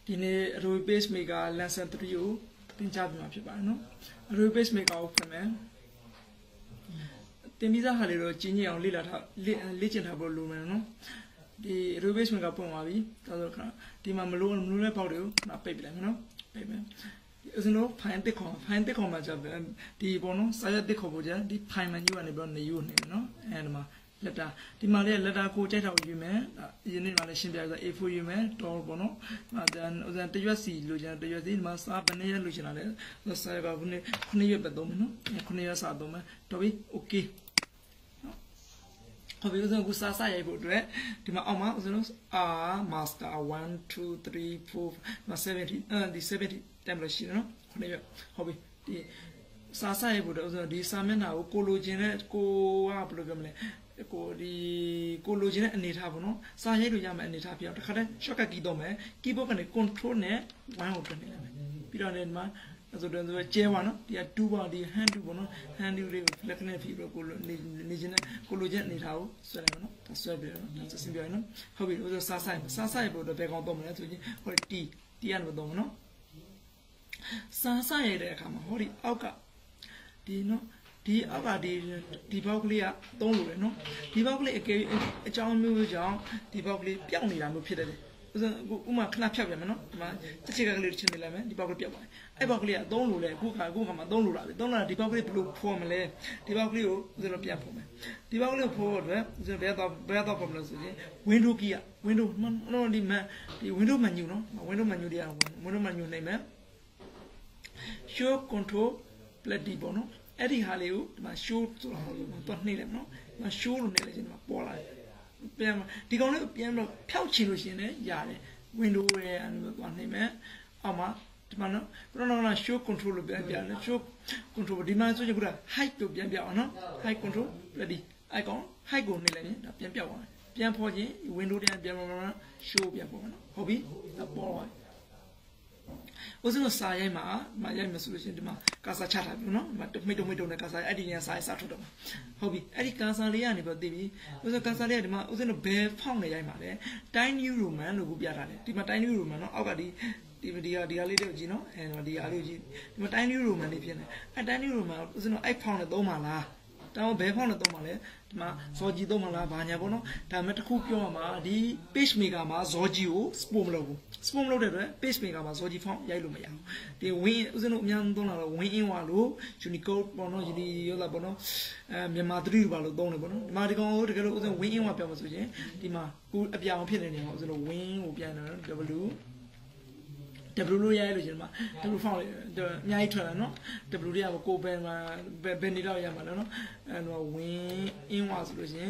ဒီနေ့ Adobe PageMaker lesson 3ကိုသင်ကြားပြမှာဖြစ်ပါတယ်နော် Adobe PageMaker ကိုဖွင့်မယ်သင်ပြီးသားဟာလေးတော့ကျင်းအောင်လေ့ကျင့်ထားဖို့လိုမယ်နော်ဒီ Adobe PageMaker ပွင့်သွားပြီဒါဆိုခါဒီမှာမလို့တဲ့ပေါက်တွေကိုပိတ်ပြလိုက်မယ်နော်ပိတ်မယ်ဒီစနိုး file တစ်ခေါ်မှာကြာဒီပေါ့နော်စာရက်တစ်ခေါ်ဖို့ကြာဒီ file menu ကနေပြီးတော့နေယူနေမယ်နော်အဲဒီမှာletter ဒီမှာလည်း letter ကိုကြိုက်တော့ယူမယ်အရင်နေ့မှာလည်းရှင်းပြရဆို A4 ယူမယ်တော့ပေါ့နော်တရွက်စီလိုချင်တရွက်စီဒီမှာစာဘယ်နှစ်ရက်လိုချင်တာလဲစာရက9ရက်ပဲသုံးမယ်နော်9ရက်စာသုံးမယ်တော်ပြီ okay ဟုတ်ပြီဦးဇင်းကစာရိုက်ဖို့အတွက်ဒီမှာအောက်မှာဦးဇင်းတို့ R master 1 2 3 4 70ဒီ70 template ရှိတယ်နော်9ရက်ဟုတ်ပြီဒီစာရိုက်ဖို့အတွက်ဦးဇင်းဒီစာမျက်နှာကိုလိုချင်တဲ့ကိုကဘယ်လိုပြောမလဲကိုလိုချင်တဲ့အနေထားပေါ့နော်စာရိုက်လို့ရမယ်အနေထားပြအောင်တခါတည်း shortcut key တော့မယ် keyboard ကနေ control နဲ့ 1 ကိုတွန်းနေလိုက်မယ်ပြီးတော့လည်းဒီမှာဆိုတော့ကျဲပါနော်ဒီက2ပါဒီ hand 2ပေါ့နော် hand 2လေးကို flex နဲ့ဖြည့်ပြီးတော့ကိုနေချင်တဲ့ကိုလိုချင်အနေထားကိုဆွဲလိုက်ပါနော်ဒါဆွဲပြီးတော့ဒါစင်ပြရနော်ဟုတ်ပြီဆိုစာဆိုင်ဖို့တော့ဘယ်ကောင်တော့မလဲဆိုရင်ဟိုတီ ကနေတော့မနော်စာဆိုင်ရတဲ့အခါမှာဟောဒီအောက်ကဒီနော်ဒီအောက်ကဒီဘောက်ကလေးကသုံးလို့လေနော်ဒီဘောက်ကလေးအကြောင်းမျိုးကြောင့်ဒီဘောက်ကလေးပြောင်းနေတာမျိုးဖြစ်တယ်ဥမာခဏဖြောက်ပြန်မယ်နော်ဒီမှာတစ်ချက်ကလေးချင်းနေလိုက်မယ်ဒီဘောက်ကလေးပြောက်သွားတယ်အဲ့ဘောက်ကလေးကသုံးလို့လေအခုခါမှာသုံးလို့တာပဲသုံးလာဒီဘောက်ကလေးဘယ်လိုဖော်မလဲဒီဘောက်ကလေးကိုဦးဇင်းတို့ပြန်ဖော်မယ်ဒီဘောက်ကလေးကိုဖော်တော့ဦးဇင်းဘယ်တော့ဖော်မလဲဆိုရင် window key က window နော်ဒီ window menu နော် window menu တွေက window menu နိုင်မယ် show control plus d ပေါ့နော်အဲ့ဒီဟာလေးကိုဒီမှာ show ဆိုတာတော့နှိမ့်တယ်နော်ဒီမှာ show လို့နှိမ့်လိုက်ခြင်းဒီမှာပေါ်လာတယ်ပြန်ဒီကောင်လေးကိုပြန်တော့ဖြောက်ချင်လို့ရှိရင်လည်းရတယ် window ရဲ့အဲ့လိုသွားနှိမ့်မယ်အောက်မှာဒီမှာနော်ဘယ်တော့ show control လို့ပြန်ပြတယ် show control ဒီမှာဆိုရင်က height ကိုပြန်ပြအောင်နော် height control ready အဲ့ကောင် height ကိုနှိမ့်လိုက်ရင်ဒါပြန်ပြောက်သွားတယ်ပြန်ဖော်ခြင်း window တန်းပြန်ပေါ်မှာ show ပြန်ပေါ်မှာနော်ဟုတ်ပြီဒါပေါ်သွားဦးဇင်းတို့စာရိုက်မှာရိုက်မယ်ဆိုလို့ရှိရင်ဒီမှာကာစာချထားပြီနော်ဒီမှာမိတ်တုံနဲ့ကာစာအဲ့ဒီနေရာစာထုတ်တော့မှာဟုတ်ပြီအဲ့ဒီကာစာလေးကနေပြီးသိပြီဦးဇင်းကာစာလေးကဒီမှာဦးဇင်းတို့ဘယ်ဖောက်နေရိုက်မှာလဲ Time New Roman လို့ကိုပြထားတယ်ဒီမှာ Time New Roman နော်အောက်ကဒီဟာလေးတွေကိုကြည့်နော်ဒီဟာလေးကိုကြည့်ဒီမှာ Time New Roman လေးဖြစ်နေအဲ့ Time New Roman ဦးဇင်းတို့အဲ့ဖောက်နဲ့သုံးပါလားတော့ဘယ်ဖောက်နဲ့သုံးပါလဲဒီမှာဇော်ကြီးသုံးပါလားဘာညာပေါ့နော်ဒါပေမဲ့တစ်ခုပြောရမှာဒီ PageMaker မှာဇော်ကြီးကို sport မလုပ်ဘူး sport မလုပ်တဲ့အတွက် PageMaker မှာဇော်ကြီးဖောက်ရိုက်လို့မရဘူးဒီ win ဦးဇင်းတို့အများဆုံးသုံးလာတော့ win in ဝါလို့ Unicode ပေါ့နော်ဒီရောလာပေါ့နော်မြန်မာ3ပါလို့သုံးတယ်ပေါ့နော်ဒီမှာဒီကောင်ကိုတကယ်လို့ဦးဇင်း win in ဝါပြောမှာဆိုရင်ဒီမှာကိုအပြောင်ဖြစ်နေနေမှာဦးဇင်းတို့ win ကိုပြန်တယ်နော် W လို့ရိုက်လို့ရှင်မှာ W ဖောက်အများကြီးထွက်လာနော် W တွေကကိုဘယ်မှာဘယ်နေတော့ရမှာလဲနော်အဲ့တော့ win in ဝါဆိုလို့ရှင်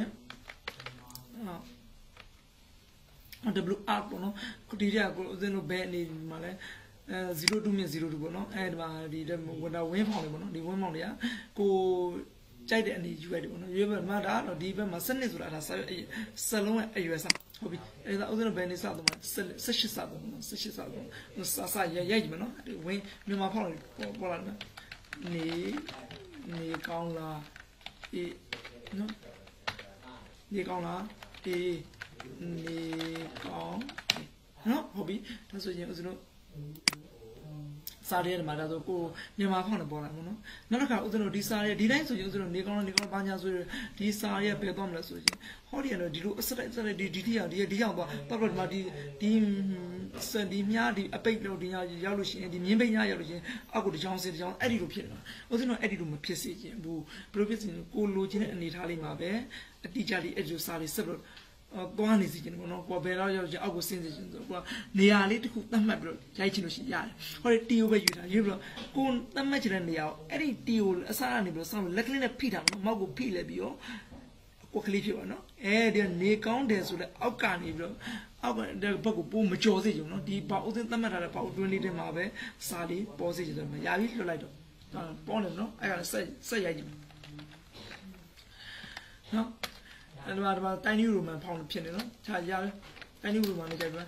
W art ပေါ့နော်ဒီတွေကကိုဦးဇင်းတို့ဘယ်အနေမှာလဲ02မြင့်02ပေါ့နော်အဲ့ဒီမှာဒီwin ဖောက်လေးပေါ့နော်ဒီ win ဖောက်လေးကကိုကြိုက်တဲ့အနေယူရတယ်ပေါ့နော်ရွေးပဲမှာဒါတော့ဒီဘက်မှာစနစ်ဆိုတာဒါစလုံးရဲ့အရွယ်စားဟုတ်ပြီအဲ့ဒါဦးဇင်းတို့ဘယ်နေစတော့18စတော့18စတော့စာရိုက်ကြည့်မယ်နော်ဝင်းမြန်မာဖောက်လေးပေါ်လာတယ်နေကောင်းလားအေးနော်နေကောင်းလားအေးနေကောင်းနော်ဟုတ်ပြီဒါဆိုရင်ဦးဇင်းတို့စာရဲမှာဒါဆိုကိုမြန်မာဖောက်နဲ့ပေါ်လာမှာနော်နောက်တစ်ခါဦးဇင်းတို့ဒီစာရဲဒီတိုင်းဆိုရင်ဦးဇင်းတို့နေကောင်းဘာညာဆိုဒီစာရဲဘယ်သွားမလဲဆိုရင်ဟောဒီကတော့ဒီလိုအစလိုက်ဒီရောက်သွားတော့ဒီမှာဒီမြားဒီအပိတ်လို့ဒီရောက်လို့ရှိရင်ဒီမြင်းပိတ်ညရောက်လို့ရှိရင်အောက်ကိုတစ်ချောင်းစင်တစ်ချောင်းအဲ့ဒီလိုဖြစ်နေတာဦးဇင်းတို့အဲ့ဒီလိုမဖြစ်စေချင်ဘူးဘယ်လိုဖြစ်စေကိုလိုချင်တဲ့အနေထားလေးမှာပဲအတိအကျလေးအဲ့ဒီစာလေးဆက်ပြီးသွားနေစီခြင်းပေါ့နော်ကိုဘယ်တော့ရောက်ချင်အောက်ကိုဆင်းစီခြင်းဆိုတော့ကိုနေရာလေးတစ်ခုသတ်မှတ်ပြီးတော့ရိုက်ချင်လို့ရှိရတယ်ဟောဒီတီယိုပဲယူတာယူပြီးတော့ကိုသတ်မှတ်ချင်တဲ့နေရာကိုအဲ့ဒီတီယိုအစားကနေပြီးတော့ဆောင်းလက်ကလေးနဲ့ဖိတာနော်မောက်ကိုဖိလဲပြီးတော့ကိုကလေးဖြစ်ပါနော်ဒီနေကောင်းတယ်ဆိုတော့အောက်ကနေပြီးတော့အောက်ကဘက်ကိုပိုးမကြော်စေချင်နော်ဒီပေါဦးစင်းသတ်မှတ်ထားတဲ့ပေါတွင်းလေးတွေမှာပဲစာလေးပေါ်စေချင်တယ်မရပြီလွတ်လိုက်တော့ပေါ်နေနော်အဲ့ဒါဆက်ရိုက်ကြည့်နော်အဲ့ဒါTiny Roman ဖောင်းဖြစ်နေနော်ခြာရတယ် Tiny Roman နဲ့ကြိုက်ပါ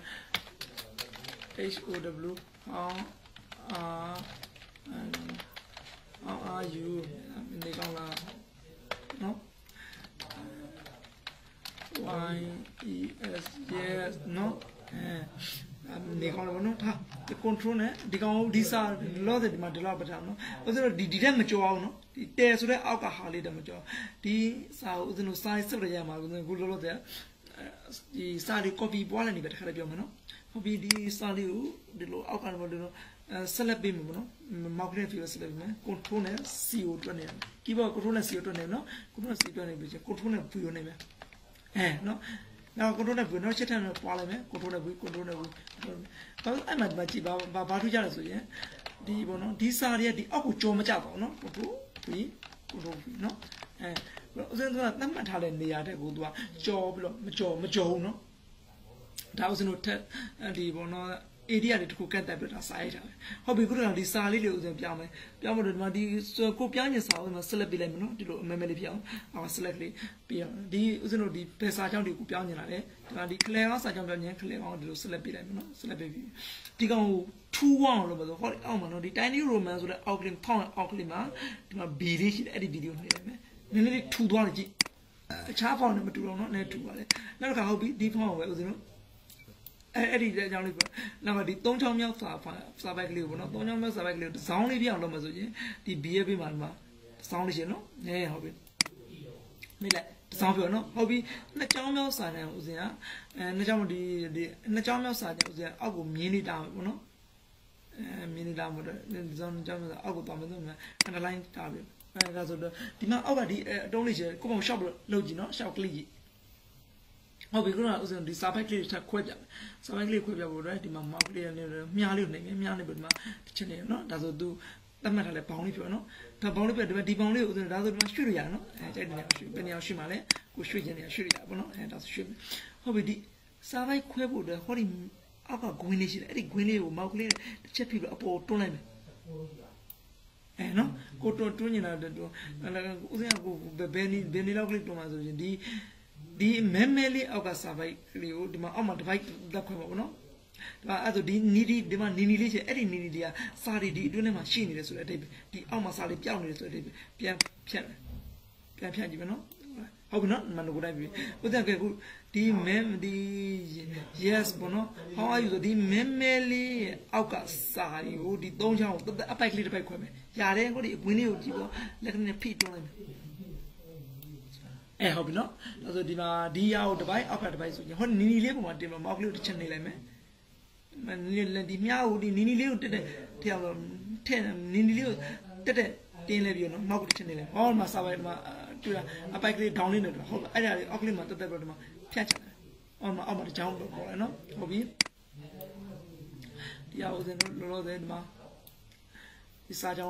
HOW are you နေကောင်းလားနော် YES yes နော်နေကောင်းတယ်ဗောနော်ထား control နဲ့ဒီကောင်ဒီစာလောတဲ့ဒီမှာဒီလောက်ပတ်ထားနော်ဦးဇင်းတို့ဒီတက်မကြောအောင်နော်ဒီတဲဆိုတဲ့အောက်ကဟာလေးတက်မကြောဒီစာကိုဦးဇင်းတို့ size ဆက်ရရမှာဦးဇင်းကိုလောတဲ့ဒီစာလေး copy ပွားလိုက်နေပဲတခါတည်းပြောမယ်နော်ဟုတ်ပြီဒီစာလေးကိုဒီလိုအောက်ကနေပေါ့ဒီလိုselect ပေးမယ်ဗောနော် mouse နဲ့ fill select ပေးမယ် control နဲ့ CO တွက်နေတယ် keyboard control နဲ့ CO တွက်နေနော် control နဲ့ C တွက်နေပြီချင်း control နဲ့ V နေမယ်နော်နောက် control နဲ့ V နော်ချက်ထပ်နဲ့ပွားလိုက်မယ် control နဲ့ V control နဲ့ V အဲ့မှာကြည့်ဘာထူးကြလဲဆိုရင်ဒီပေါ့နော်ဒီစာတွေကဒီအောက်ကိုကြော်မကြပါဘူးနော် control V control V နော်ဦးဇင်းတို့ကသတ်မှတ်ထားတဲ့နေရာတဲ့ကိုသူကကြော်ပြီးတော့မကြော်ဘူးနော်ဒါဦးဇင်းတို့ထက်ဒီပေါ့နော် area တွေတခုကတ်တက်ပြီးတော့စာရိုက်တာပဲဟုတ်ပြီခုတော့ဒီစာလေးတွေဦးဇင်းပြောင်းမယ်ပြောင်းလို့ဒီမှာဒီကိုပြောင်းရင်စာဦးဇင်း select ပေးလိုက်မယ်နော်ဒီလိုအမဲမဲလေးပြောင်းအောင် select လေးပြီးအောင်ဒီဦးဇင်းတို့ဒီဘယ်စာကြောင့်ဒီကိုပြောင်းနေတာလဲဒီမှာဒီ clear အောင်စာကြောင့်ပြောင်းရင် clear အောင်ဒီလို select ပေးလိုက်မယ်နော် select ပေးပြီးဒီကောင်ကိုထူအောင်လို့ပြောဆိုဟောအောက်မှာနော်ဒီ tiny roman ဆိုတဲ့အောက်ကလေးဖောင်းအောက်ကလေးမှာဒီမှာ B လေးရှိတယ်အဲ့ဒီ video နှိပ်လိုက်မယ်နည်းနည်းလေးထူသွားတယ်ကြည့်အခြားဖောင်းနဲ့မတူတော့နော်နည်းထူပါလေနောက်တစ်ခါဟုတ်ပြီဒီဖောင်းကိုပဲဦးဇင်းတို့အဲ့ဒီအကြောင်းလေးပြောနောက်ဒီ3ချောင်းမြောက်စာပိုက်ကလေးကိုပေါ့နော်3ချောင်းမြောက်စာပိုက်ကလေးကိုတစ်စောင်းလေးပြအောင်လုပ်မှဆိုရင်ဒီ BFP မှာဒီမှာတစ်စောင်းလေးရှင်နော်ဟုတ်ပြီမိလိုက်တစ်စောင်းပြောနော်ဟုတ်ပြီ2ချောင်းမြောက်စာတန်းဦးစင်က2ချောင်းဒီ2ချောင်းမြောက်စာတန်းဦးစင်အောက်ကိုမြင်းနေတာပေါ့နော်မြင်းနေတာမို့တော့ဒီစောင်း2ချောင်းမြောက်အောက်ကိုသွားမယ်ဆိုရင် underline တာပြီဒါဆိုတော့ဒီမှာအောက်ကဒီအတုံးလေးရှင်ကိုပုံ shop လုပ်ကြည့်နော် shop ကလေးကြီးဟုတ်ပြီခုနကဦးစင်ဒီစာပိုက်ကလေးထပ်ခွဲပြစာပိုက်ကလေးခွဲပြဖို့အတွက်ဒီမှာ mouse လေးနဲ့မြားလေးကိုနှိပ်မယ်မြားနေပြီးဒီမှာတစ်ချက်နေနော်ဒါဆိုသူသတ်မှတ်ထားလဲဘောင်းလေးပြောနော်ဒါဘောင်းလေးပြဒီဘောင်းလေးကိုဦးစင်ဒါဆိုဒီမှာရွှေ့လို့ရနော်ကြိုက်တယ်ရွှေ့ဘယ်နေရာရွှေ့မှာလဲကိုရွှေ့ခြင်းနေရာရွှေ့ရပါနော်ဒါဆိုရွှေ့မယ်ဟုတ်ပြီဒီစာပိုက်ခွဲဖို့အတွက်ဟောဒီအောက်ကဂွင်းလေးရှိတယ်အဲ့ဒီဂွင်းလေးကို mouse လေးတစ်ချက်ပြီးတော့အပေါ်တွန်းလိုက်မယ်နော်ကိုတွန်းနေတာတော့ဦးစင်ကကိုဘယ်နေလောက်ကလေးတွန်းမှာဆိုရင်ဒီမဲလေးအောက်ကစာပိုက်ကလေးကိုဒီမှာအောက်မှာ divide တက်ခွဲပါဘောနော်ဒါအဲ့ဆိုဒီဒီမှာနီလေးရှိအဲ့ဒီနီတွေကစာတွေဒီအတွင်းထဲမှာရှိနေတယ်ဆိုတဲ့အတိတ်ဒီအောက်မှာစာလေးပြောင်းနေတယ်ဆိုတဲ့အတိတ်ပြန်ဖြတ်ကြည့်မယ်နော်ဟုတ်ပြီနော်မနကိုတိုင်းပြီဦးတဲ့ကခုဒီမဲဒီ yes ဘောနော် how are you ဆိုဒီမဲလေးအောက်ကစာတွေကိုဒီ၃ချောင်းကိုအပိုက်ကလေးတစ်ပိုက်ခွဲမယ်ရတယ်ကိုဒီအကွင်းလေးကိုကြည့်ပေါ့လက်ကလေးဖိတွန်းလိုက်မယ်ဟုတ်ပြီနော်ဒါဆိုဒီမှာဒီရကိုတစ်ပိုက်အောက်ကတစ်ပိုက်ဆိုရင်ဟောနီလေးပုံမှာတင်မှာမောက်ကလေးကိုတစ်ချက်နေလိုက်မယ်ဒီမြားကိုဒီနီလေးကိုတက်ထည့်အောင်ထည့်နီလေးကိုတက်တင်းလဲပြီးတော့မောက်ကိုတစ်ချက်နေလိုက်ဟောမှာစာပိုက်ဒီမှာတွေ့လားအပိုက်ကလေး down လေးနေတယ်ဟုတ်အဲ့ဒါလေးအောက်ကလေးမှာတက်ပြီးတော့ဒီမှာဖြတ်ချတယ်အောက်မှာတစ်ချောင်းတော့ခေါ်ရနော်ဟုတ်ပြီဒီရဦးစင်တို့လောဆယ်ဒီမှာဒီစာကြောင်း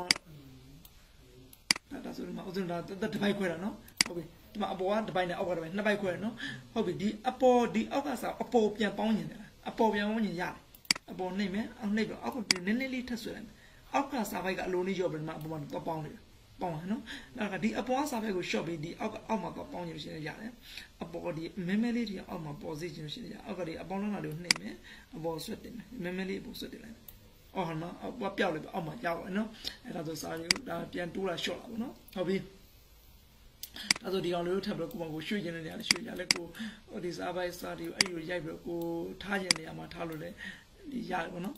ဒါဆိုဒီမှာဦးစင်ဒါတစ်ပိုက်ခွဲတာနော်ဟုတ်ပြီဒီမှာအပေါ်ကတစ်ပိုက်နဲ့အောက်ကတစ်ပိုက်နှစ်ပိုက်ခွဲတယ်နော်ဟုတ်ပြီဒီအပေါ်ဒီအောက်ကစားအပေါ်ပြန်ပေါင်းညင်တယ်အပေါ်ပြန်ပေါင်းညင်ရတယ်အပေါ်နှိမ့်မယ်အောက်နှိမ့်ပြီးအောက်ကနည်းနည်းလေးထပ်ဆွဲလိုက်မယ်အောက်ကစားပိုက်ကအလိုလေးရောပြီးဒီမှာအပေါ်မှာတော့ပေါင်းတယ်ပေါင်းရနော်နောက်ကဒီအပေါ်စားပိုက်ကို short ပြီးဒီအောက်မှာတော့ပေါင်းညင်လို့ရှိရင်ရတယ်အပေါ်ဒီမဲလေးတွေအောက်မှာပေါ်စေချင်လို့ရှိရင်ရအောက်ကဒီအပေါင်းလုံးလာလို့နှိမ့်မယ်အပေါ်ဆွတ်တင်မယ်မဲလေးအပေါ်ဆွတ်တင်လိုက်အော်နော်အပေါ်ပြောက်လိုက်အောက်မှာရောက်ရနော်အဲ့ဒါဆိုစားရီဒါပြန်တိုးလာ short လာပေါ့နော်ဟုတ်ပြီဒါဆိုဒီကောင်လေးကိုထပ်ပြီးကိုမကိုရွှေ့ခြင်းနေရတယ်ရွှေ့ရလဲကိုဒီစားပိုက်စားတွေအဲ့ဒီရိုက်ပြီးကိုထားခြင်းနေရာမှာထားလို့လေဒီရတယ်ပေါ့နော်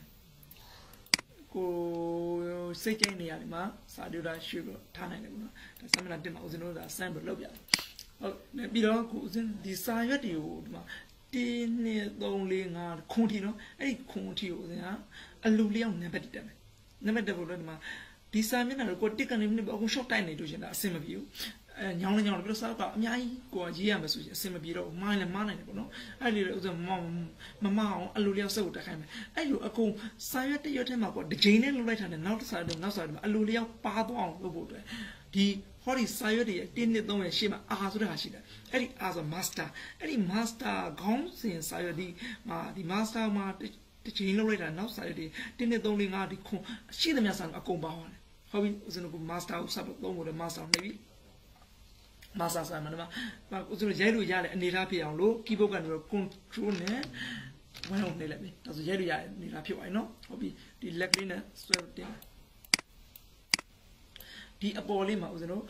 ကိုစိတ်ကျိန်းနေရာဒီမှာစာတူတာရွှေ့ပြီးထားနိုင်တယ်ပေါ့နော်ဒါဆမ်မလာတင်မှာဦးဇင်းတို့ကဆမ်ပြီးလုပ်ပြတယ်ဟုတ်ပြီးတော့ကိုဦးဇင်းဒီစာရွက်တွေကိုဒီမှာ1 2 3 4 5ခွန်ထီနော်အဲ့ဒီခွန်ထီကိုဦးဇင်းကအလူလျောက်နံပါတ်တက်မယ်နံပါတ်တက်ဖို့လို့ဒီမှာဒီစာမျက်နှာကိုတစ်ကနေအခု short တိုက်နေလို့ရှင်ဒါအဆင်မပြေဘူးညောင်းပြီးတော့စာကအများကြီးကိုရေးရမယ်ဆိုရင်အဆင်မပြေတော့မိုင်းလည်းမနိုင်တယ်ပေါ့နော်အဲ့ဒီလေဥစ္စာမအောင်အလိုလျောက်စက်ကိုတက်ခိုင်းမယ်အဲ့လိုအကုန်စာရွက်တစ်ရွက်ထဲမှာပေါ့တစ်ချိန်နဲ့လုပ်လိုက်တာနဲ့နောက်တစ်စာတော့နောက်စာတော့အလိုလျောက်ပါသွားအောင်လုပ်ဖို့အတွက်ဒီဟောဒီစာရွက်တွေ1 2 3ရဲ့ရှေ့မှာအာဆိုတဲ့ဟာရှိတယ်အဲ့ဒီအာဆို master အဲ့ဒီ master ခေါင်းစဉ်စာရွက်ဒီ master မှာတစ်ချိန်လုပ်လိုက်တာနောက်စာရွက်တွေ1 2 3 4 5ဒီခွန်ရှိသမျှစာအကုန်ပါသွားတယ်ဟုတ်ပြီဦးဇင်းတို့က master ကိုစပ်သုံးဖို့ master နေပြီmaster ဆာမနမဦးဇင်းတို့ရိုက်လို့ရတဲ့အနေထားဖြစ်အောင်လို့ keyboard ကနေတော့ control နဲ့ဝမ်းအောင်နှိပ်လိုက်ပြီဒါဆိုရိုက်လို့ရတဲ့အနေထားဖြစ်သွားပြီနော်ဟုတ်ပြီဒီလက်ကလေးနဲ့ဆွဲတင်ဒီအပေါ်လေးမှာဦးဇင်းတို့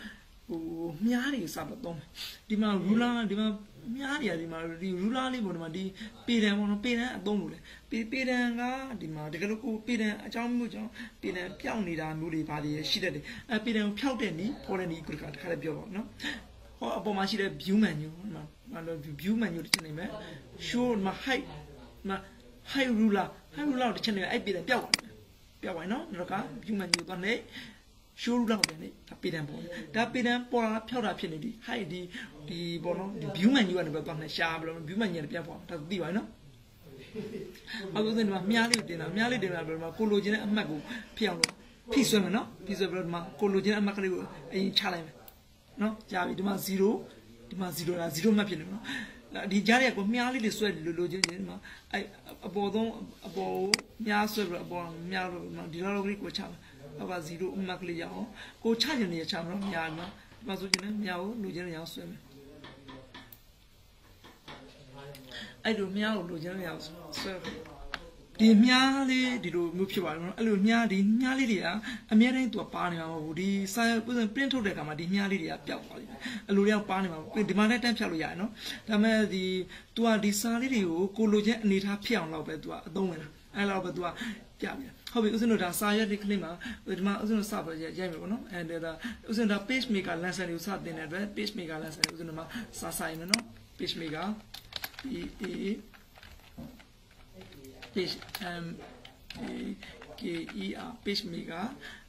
miari sabaton. Di ma rula di ma miari di ma di rula li bo di ma di peden mo peden adon lu le. Peden ga di ma de ka lo ko peden a chang mu chang peden pyaung nida mu de ba de shi de de. Peden phyauk de ni pho de ni ku ka le pyo ba no. Ho a po ma shi de view menu ma lo view menu de chen ne show ma height rula de chen ne ai peden pyauk pyauk ba no no ka view menu to ne show rula de ne ta peden bo da peden po la phyauk da phit ne di height di bo no di view menu ne ba to ne sha ba lo view menu ne pya po ta ti ba no အခုဆိုဒီမှာမြားလေးတင်တာမြားလေးတင်တာပြောဒီမှာကိုလိုချင်တဲ့အမှတ်ကိုဖြစ်အောင်လို့ဖိဆွဲမယ်နော်ဖိဆွဲပြီးတော့ဒီမှာကိုလိုချင်တဲ့အမှတ်ကလေးကိုအရင်ချလိုက်မယ်နော်ကြာပြီဒီမှာ0ဒီမှာ0လား0မှတ်ဖြစ်နေနော်ဒီကြားရကိုမြားလေးတွေဆွဲလိုချင်ဒီမှာအပေါ်ဆုံးအပေါ်မြားဆွဲပြီးတော့အပေါ်မြားလို့ဒီလိုလေးကိုချမယ်အပါ0အမှတ်ကလေးရအောင်ကိုချချင်နေရချမှာနော်မြားနော်ဒီမှာဆိုချင်တယ်မြားကိုလိုချင်တဲ့ရအောင်ဆွဲမယ်အဲ့လိုမြားကိုလိုချင်တဲ့ရအောင်ဆွဲဒီမြားလေးဒီလိုမျိုးဖြစ်ပါတယ်နော်အဲ့လိုမြားလေးတွေကအများတိုင်းသူကပါနေမှာမဟုတ်ဘူးဒီစာရွက်ပုံစံ print ထုတ်တဲ့အခါမှာဒီမြားလေးတွေကပျောက်သွားလိမ့်မယ်အဲ့လိုတွေကပါနေမှာဒီမှာလည်းတန်းဖြတ်လို့ရတယ်နော်ဒါပေမဲ့ဒီသူကဒီစာလေးတွေကိုကိုလိုချင်အနေထားဖြစ်အောင်လောက်ပဲသူကအသုံးဝင်တာအဲ့လောက်ပဲသူကပြပြဟုတ်ပြီဥစဉ်တို့ဒါစာရွက်ဒီကလေးမှာဒီမှာဥစဉ်တို့စပါရိုက်မယ်ပေါ့နော်အဲ့ဒါဥစဉ်ဒါ PageMaker lesson ကိုစတင်တဲ့အတွက် PageMaker lesson ဥစဉ်တို့မှာစာဆိုင်မယ်နော် PageMaker page PageMaker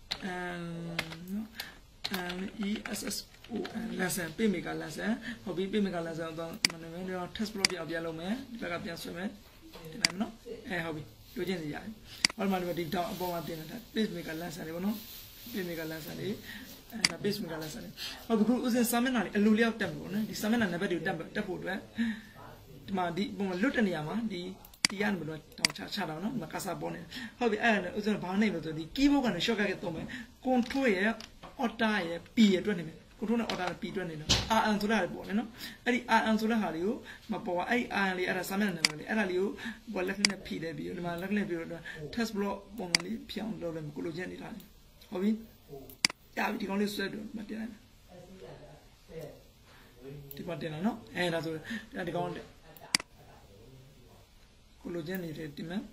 lesson PageMaker lesson ဟုတ်ပြီ PageMaker lesson တော့မနည်းနည်းတော့ test block ပြလုပ်မယ်ဒီဘက်ကပြန်ဆွဲမယ်တင်လိုက်မယ်နော်ဟုတ်ပြီလိုချင်စီရတယ်ဟောဒီမှာဒီတောင်အပေါ်မှာတင်နေတာ PageMaker lesson တွေပေါ့နော် PageMaker lesson တွေPageMaker lesson တွေဟုတ်ပြီခုဥစဉ်စာမျက်နှာလေးအလိုလျောက်တက်မယ်ပေါ့နော်ဒီစာမျက်နှာနံပါတ်တွေကိုတက်ဖို့အတွက်ဒီမှာဒီပုံမှာလွတ်တဲ့နေရာမှာဒီရန်ဘလို့တောင်းချတာနော်မကစားပေါ်နေဟုတ်ပြီအဲ့ဒါဥစဉ်ဘာနိုင်လို့ဆိုဒီ keyboard ကနေ shortcut ကသုံးမယ် control ရဲ့ order ရဲ့ p ရဲ့အတွက်နေမယ် control နဲ့ order နဲ့ p အတွက်နေတော့ rn ဆိုတာပေါ်နေနော်အဲ့ဒီ rn ဆိုတဲ့ဟာလေးကိုမပေါ်အဲ့ဒီ rn လေးအဲ့ဒါစာမျက်နှာနံပါတ်လေးအဲ့ဒါလေးကိုဘောလက်နဲ့ p တဲ့ပြီးဒီမှာလက်နဲ့ပြီးတော့ test block ပုံစံလေးဖြောင်းလုပ်လိုက်မယ်ကိုလိုချင်နေတာလေးဟုတ်ပြီကြာပြီဒီကောင်လေးဆွဲတော့မတင်လိုက်ဒီမှာတင်လာနော်အဲ့ဒါဆိုဒီကောင်ကိုလိုချင်နေတဲ့ဒီမှာ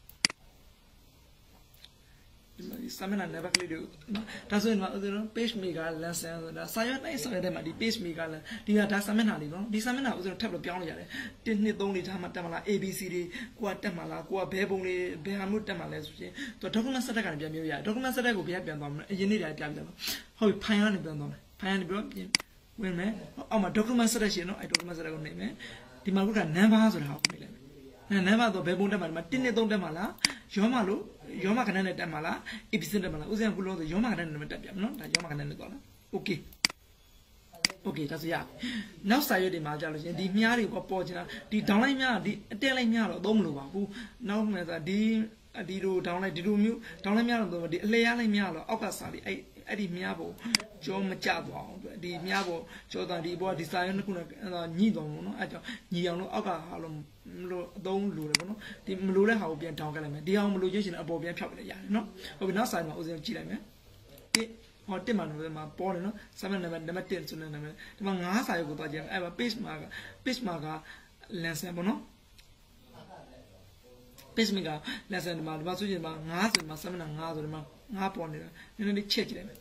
ဒီစာမျက်နှာနံပါတ်ကလေးတွေဒါဆိုရင်တော့ PageMaker lesson ဆိုတာစာရွက်တိုင်းစာရွက်ထဲမှာဒီ PageMaker လဒီကဒါစာမျက်နှာလေးနော်ဒီစာမျက်နှာဥစဉ်ထပ်လို့ပြောင်းလို့ရတယ်1 2 3လေးထားမှတက်မလား ABC တွေကိုကတက်မလားကိုကဘဲပုံလေးဘဲဟာမျိုးတက်မလဲဆိုရင်သူ document set ကနေပြန်မျိုးရတယ် document set ကိုပြန်သွားမယ်အရင်နေ့တိုင်းပြန်ပြန်ဟုတ်ပြီ file ကနေပြန်သွားမယ် file ကနေပြန်ဝင်မယ်အောက်မှာ document set ရှင်နော်အဲ document set ကိုနေမယ်ဒီမှာက number ဆိုတာကိုနေလိုက်နံပါတ်တော့ဘယ်ပုံတက်မှာဒီမှာ1 2 3တက်မှာလားရောမလို့ရောမခဏနဲ့တက်မှာလား ABC တက်မှာလားဥစဉ်ကလို့ဆိုရောမခဏနဲ့တက်ပြမယ်နော်ဒါရောမခဏနဲ့တော့လား okay ဒါဆိုရနောက်စာရွက်တွေမှာကြာလို့ရှင်ဒီမြားတွေကိုပေါ်ချင်တာဒီ downline မြားဒီအတက်လိုက်မြားတော့အသုံးမလို့ပါဘူးနောက်မှဆိုဒီလို downline ဒီလိုမျိုး downline မြားတော့ဒီအလျားလိုက်မြားတော့အောက်ကစာပြီးအဲ့ဒီမြားပေါ်ကြောမကြသွားအောင်အတွက်ဒီမြားပေါ်ကြောတာဒီဘောကဒီစာရွက်နှစ်ခုနဲ့ညှိတော့ဘူးနော်အဲ့ကြောင့်ညီအောင်လို့အောက်ကဟာလို့မလို့အသုံးလိုတယ်ပေါ့နော်ဒီမလိုတဲ့ဟာကိုပြန် down ကလိုက်မယ်ဒီအောင်မလိုချင်းရှင်အပေါ်ပြန်ဖြောက်လိုက်ရတယ်နော်ဟုတ်ပြီနောက်စာရွက်မှာဥစဉ်ကြည့်လိုက်မယ်ဟောတက်မှာပေါ်တယ်နော်စာမျက်နှာနံပါတ်1ဆိုတဲ့နံပါတ်ဒီမှာ9စာရွက်ကိုသွားကြည့်အဲ့မှာ PageMaker lesson ပေါ့နော် PageMaker lesson ဒီမှာဆိုရင်မှာ9ဆိုရင်မှာစာမျက်နှာ9ဆိုဒီမှာ9ပေါ်နေတာနည်းနည်းလေးချက်ကြည့်လိုက်မယ်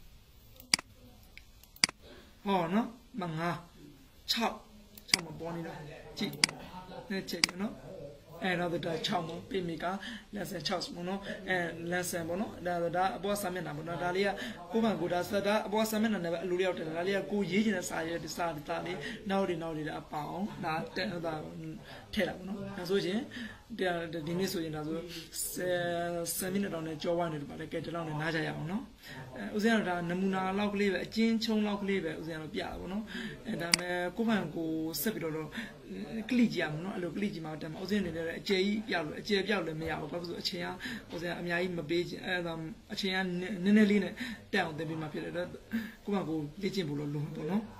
ဟောနော်မ9 6မှာပေါ်နေတာကြည့်နဲ့ချက်ကြနော်အဲ့တော့ဒါ6မှာ PageMaker lesson 6ပေါ့နော်lesson ပေါ့နော်ဒါအပေါ်စာမျက်နှာပေါ့နော်ဒါလေးကကိုမှန်ကိုဒါအပေါ်စာမျက်နှာနဲ့ပဲအလိုလျောက်တယ်ဒါလေးကကိုရေးချင်တဲ့စာရဲ့ဒီစာလေးနောက်တွေအပေါင်းဒါထည့်တာပေါ့နော်ဒါဆိုရင်ဒီနေ့ဆိုရင်ဒါဆို7မိနစ်တောင်နဲ့ကြောဝိုင်းနေတယ်ပါလေကဲဒီလောက်နဲ့နားကြရအောင်နော်ဥစဉ်ကတော့ဒါနမူနာလောက်ကလေးပဲအချင်းချုံလောက်ကလေးပဲဥစဉ်ကတော့ပြတာပေါ့နော်ဒါမဲ့ကိုမှန်ကိုဆက်ပြီးတော့ကလစ်ကြည့်ရမှာနော်အဲ့လိုကလစ်ကြည့်မှတက်မှာဥစဉ်နေလည်းအကျယ်ကြီးပြလို့အကျယ်ပြလို့မရဘူးဘာလို့ဆိုအချင်းကဥစဉ်အများကြီးမပေးချင်အဲ့ဒါအချင်းကနည်းနည်းလေးနဲ့တက်အောင်တင်ပြီးမှဖြစ်တယ်ကိုမှန်ကိုလေ့ကျင့်ဖို့လို့လိုပေါ့နော်